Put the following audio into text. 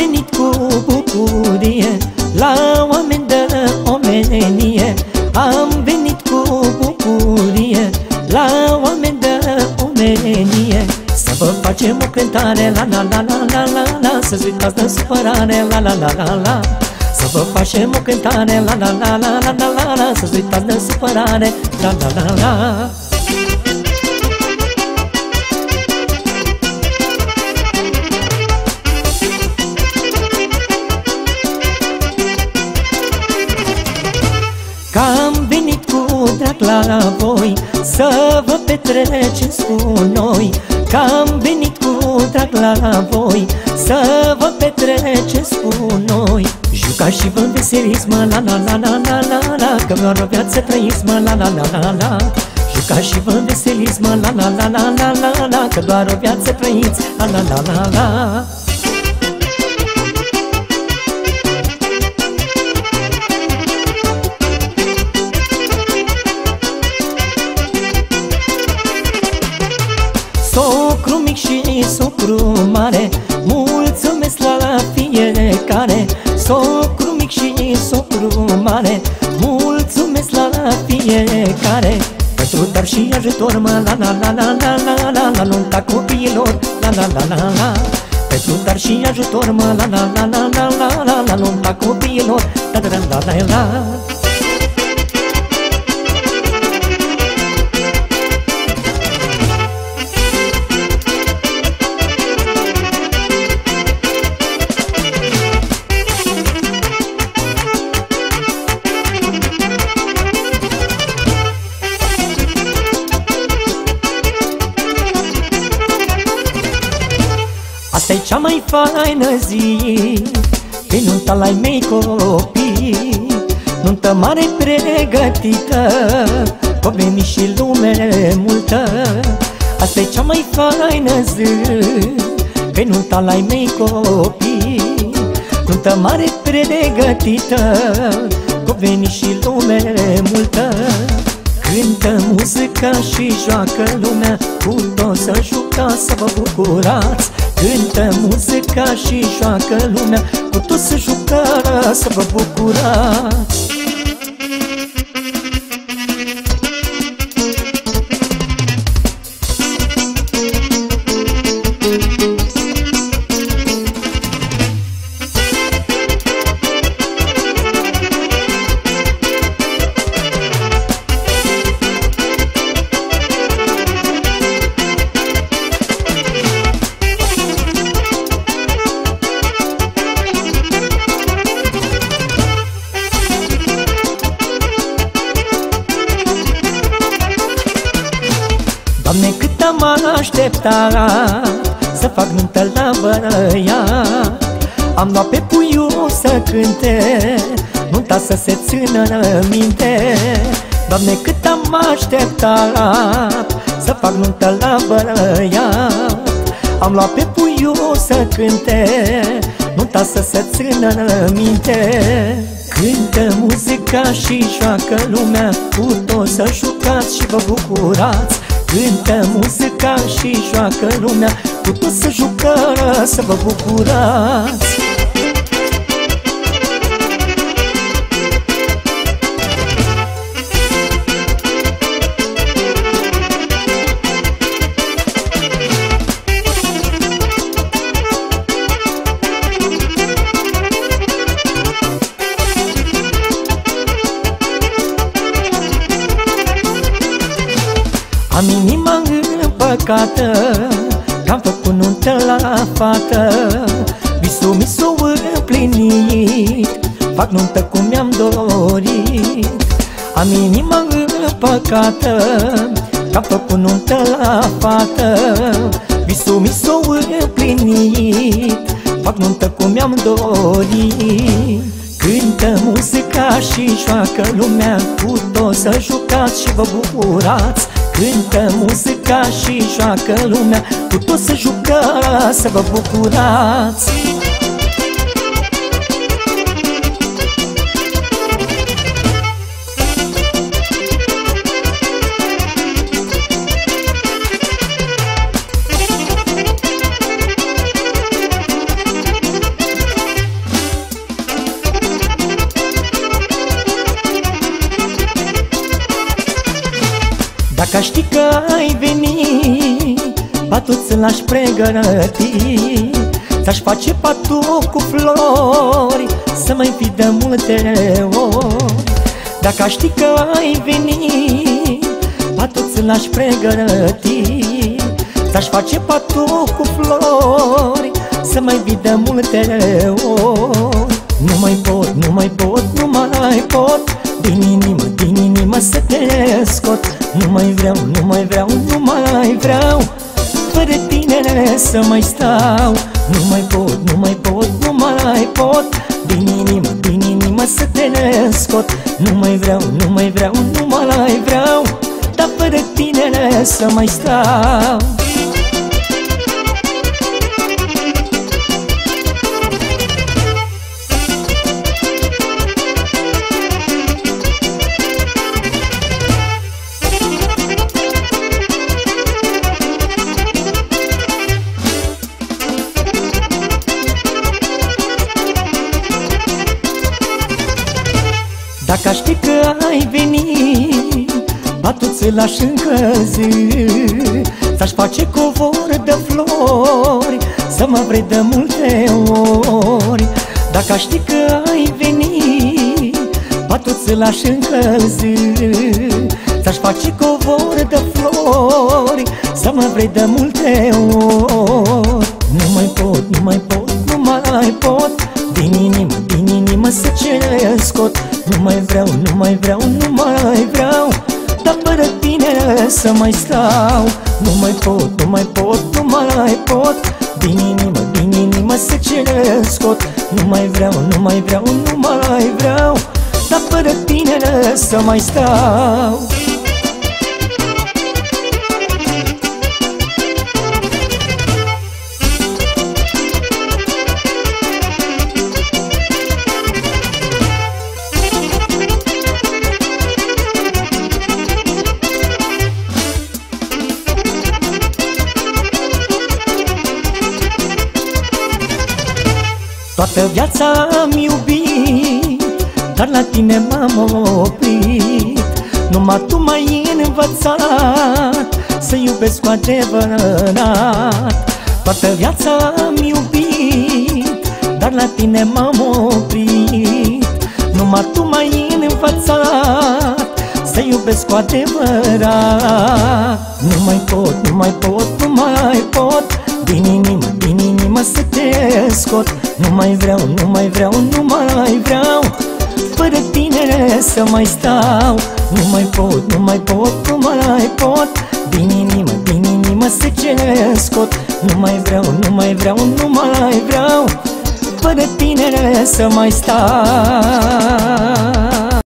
venit cu bucurie la oameni de omenie. Am venit cu bucurie la oameni de omenie. Să vă facem o cântare, la la la la la la la, să-ți uitați de supărare, la la la la la. Să vă facem o cântare, la la la la la la la la, să-ți uitați de supărare, la la la la. Că am venit cu drag la voi să vă petreceți cu noi. Că am venit cu drag la voi să vă petreceți cu noi. Jucați și vă înveseliți, mă, la la la la la la la, că doar o viață trăiți, mă, la la la la la. Jucați și vă înveseliți, mă, la la la la la la la, că doar o viață trăiți, la la la la la. Socru mic și socru mare, mulțumesc la fiecare. Socru mic și socru mare, mulțumesc la fiecare. Pentru dar și ajutor, mă, la la la la la la la, la nunta copiilor, la la la la la. Pentru dar și ajutor, mă, la la la la la la la, la nunta copiilor, la la la la la. Asta-i cea mai faină zi, pe nunta la-ai mei copii. Nuntă mare pregătită, o veni și lume multă. Asta-i cea mai faină zi, pe nunta la-ai mei copii. Nuntă mare pregătită, o veni și lume multă. Cântă muzica și joacă lumea, cu toți să jucați, să vă bucurați. Cântă muzica și joacă lumea, cu toți să jucați, să vă bucurați. Doamne, cât am așteptat să fac nuntă la băiat. Am luat pe puiul să cânte, nunta să se țină minte. Doamne, cât am așteptat să fac nuntă la băiat. Am luat pe puiul să cânte, nunta să se țină minte. Cântă muzica și joacă lumea, cu toți să jucați și vă bucurați. Cântă muzica și joacă lumea, cu toți să jucați, să vă bucurați. Am inima împăcată, că-am făcut nuntă la fată. Visul mi s-o împlinit, fac nuntă cum mi-am dorit. Am inima împăcată, că-am făcut nuntă la fată. Visul mi s-o împlinit, fac nuntă cum mi-am dorit. Cântă muzica și joacă lumea, cu toți să jucați și vă bucurați. Cântă muzica și joacă lumea, cu toți să jucați, să vă bucurați. Dacă știi că ai veni, patul ți-l-aș pregăti. Ți-aș face patul cu flori, să mai fi de multe ori. Dacă știi că ai veni, patul ți-l-aș pregăti. Ți-aș face patul cu flori, să mai vii de multe ori. Nu mai pot, nu mai pot, nu mai pot, din inimă să te scot. Nu mai vreau, nu mai vreau, nu mai vreau, fără tine să mai stau. Nu mai pot, nu mai pot, nu mai pot, din inimă să te scot. Nu mai vreau, nu mai vreau, nu mai vreau, dar fără tine să mai stau. Dacă știi că ai venit, patul ți-l-aș încălzi. Ți-aș face covor de flori, să mă vrei de multe ori. Dacă știi că ai venit, patul ți-l-aș încălzi. Ți-aș face covor de flori, să mă vrei de multe ori. Nu mai pot, nu mai pot, nu mai pot, din inimă să ce scot. Nu mai vreau, nu mai vreau, nu mai vreau, dar fără tine să mai stau. Nu mai pot, nu mai pot, nu mai pot, din inimă să ce scot. Nu mai vreau, nu mai vreau, nu mai vreau, dar fără tine să mai stau. Toată viața am iubit, dar la tine m-am oprit. Numai tu m-ai învățat să iubesc cu adevărat. Toată viața am iubit, dar la tine m-am oprit. Numai tu m-ai învățat să iubesc cu adevărat. Nu mai pot, nu mai pot, nu mai pot, din inimă să te scot. Nu mai vreau, nu mai vreau, nu mai vreau, fără tine să mai stau. Nu mai pot, nu mai pot, nu mai pot, din inimă să ce scot. Nu mai vreau, nu mai vreau, nu mai vreau, fără tine să mai stau.